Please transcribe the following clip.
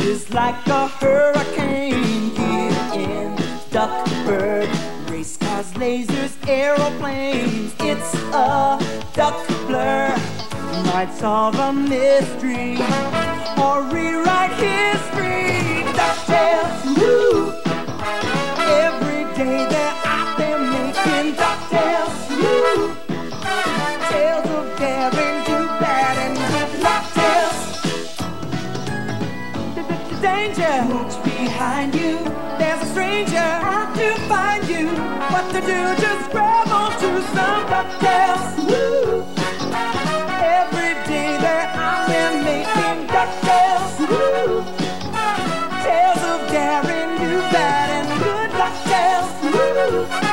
is like a hurricane here in Duckburg. Race cars, lasers, aeroplanes, it's a duck blur. Might solve a mystery or rewrite history. Ducktales, woo! Every day they're out there making Ducktales, woo! Tales of daring, do bad and good. Ducktales, danger, watch behind you. There's a stranger out to find you. What to do? Just grab onto some Ducktales, woo! Every day they're out there making Ducktales, woo! Tales of daring, do bad and good. Ducktales, woo!